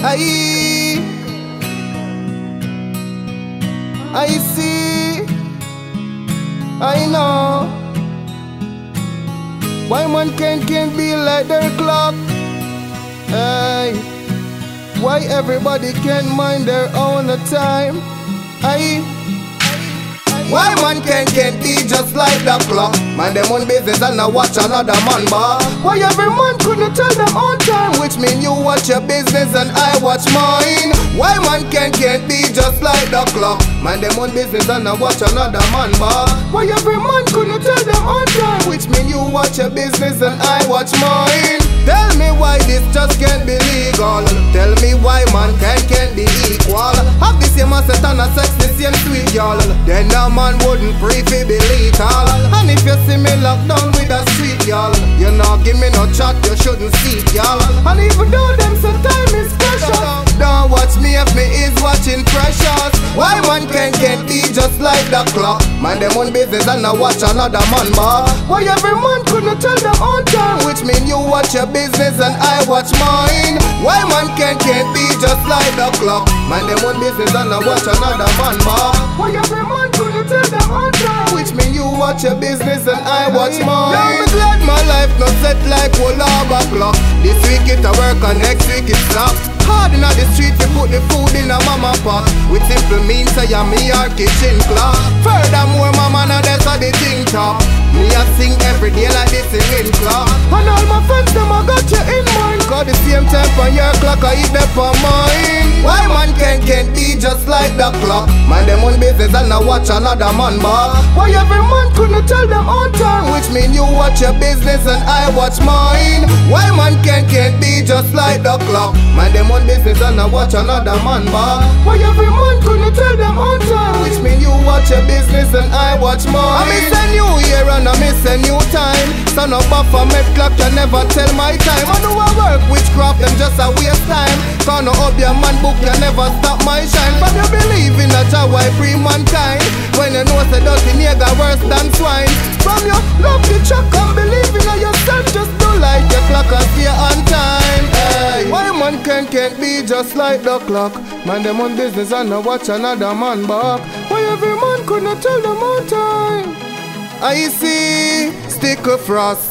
I see, I know. Why man can't be like their clock? Hey, why everybody can't mind their own time? Why man can't be just like the clock? Man them on business and not watch another man bar. Why every man couldn't tell them on time? Which mean you watch your business and I watch mine. Why man can't be just like the clock? Man them on business and not watch another man bar. Why every man couldn't tell them on time? Which mean you watch your business and I watch mine. Tell me why this just can't be legal. Tell me why man can't be equal. Have the same asset and a sex the same sweet y'all. Then a man wouldn't prefer be lethal. And if you see me locked down with a street y'all, you not give me no chat, you shouldn't seek y'all. And even though them say time is precious, don't watch me if me is watching precious. Why man can't be just like the clock? Man them on business and not watch another man bar. Why every man couldn't tell them on time? Which mean you watch your business and I watch mine. Why man can't be just like the clock? Man them on business and not watch another man bar. Why every man couldn't tell them on time? Which mean you watch your business and I watch mine. Now me glad my life not set like Wolaba clock. This week it a work and next week it stop. Hard inna the street we put the food in a mama pot. With simple means I am me our kitchen clock. Furthermore mama now that's how the thing top. Me a sing every day like this singing clock. And all my friends them I got you in mind. Cause the same time on your clock I eat them for mine. Why man can't be just like the clock? Man them on business and not watch another man bar. Why every man couldn't tell them on time? Which mean you watch your business and I watch mine. Why man can't be just like the clock? Man them on business and not watch another man bar. Why every man couldn't tell them on time? Which mean you watch your business and I watch mine. I miss a new year and I miss a new time. So no buffer med clock you never tell my time. I know I work witchcraft them just a waste time. Cause no up your man book you never stop my shine. But you believe in a Jah why free mankind. When you know say dirty nigga worse than swine. From you love the track and believe in yourself. Just do like your clock and stay on time. Hey. Why man can't be just like the clock? Man them on business and not watch another man back. Why every man couldn't tell them on time? I see stick of frost.